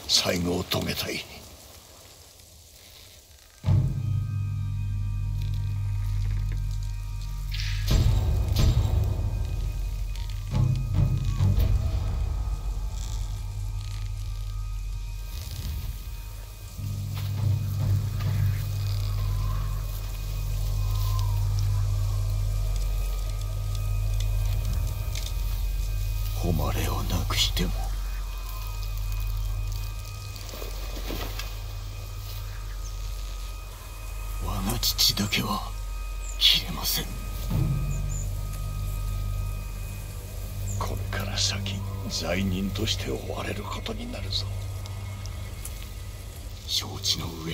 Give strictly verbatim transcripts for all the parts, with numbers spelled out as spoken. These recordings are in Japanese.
最後を遂げたい。誉れをなくしても我が父だけは消えません。これから先罪人として追われることになるぞ。承知の上。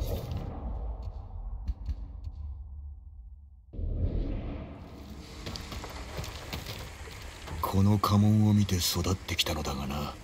この家紋を見て育ってきたのだがな。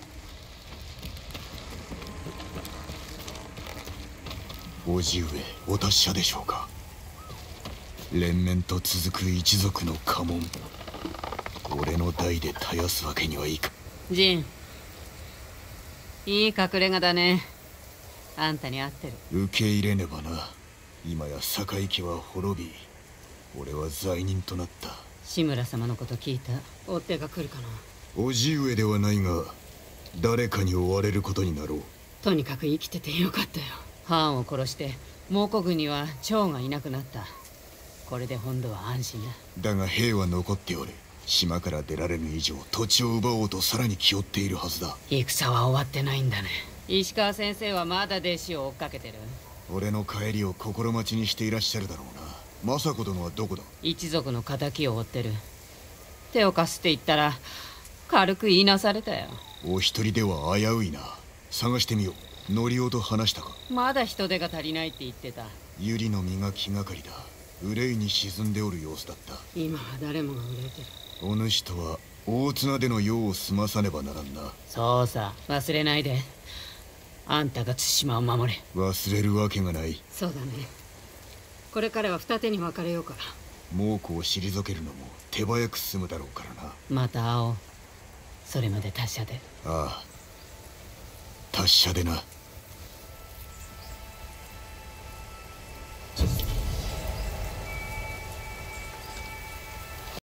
叔父上お達者でしょうか。連綿と続く一族の家紋、俺の代で絶やすわけにはいか。 ジン、いい隠れ家だね。あんたに合ってる。 受け入れねばな。今や堺家は滅び、俺は罪人となった。 志村様のこと聞いた。追っ手が来るかな。 叔父上ではないが、誰かに追われることになろう。 とにかく生きててよかったよ。ハーンを殺して蒙古軍には趙がいなくなった。これで本土は安心だ。 だが兵は残っておる。島から出られぬ以上、土地を奪おうとさらに気負っているはずだ。 戦は終わってないんだね。石川先生はまだ弟子を追っかけてる。 俺の帰りを心待ちにしていらっしゃるだろうな。政子殿はどこだ。 一族の仇を追ってる。手を貸すって言ったら軽く言いなされたよ。 お一人では危ういな。探してみよう。ノリオと話したか。 まだ人手が足りないって言ってた。 ユリの身が気がかりだ。憂いに沈んでおる様子だった。 今は誰もが憂えてる。 お主とは大綱での用を済まさねばならんな。 そうさ、忘れないで。あんたが対馬を守れ。 忘れるわけがない。 そうだね。これからは二手に分かれようから。 猛虎を退けるのも手早く済むだろうからな。 また会おう。それまで達者で。 ああ、達者でな。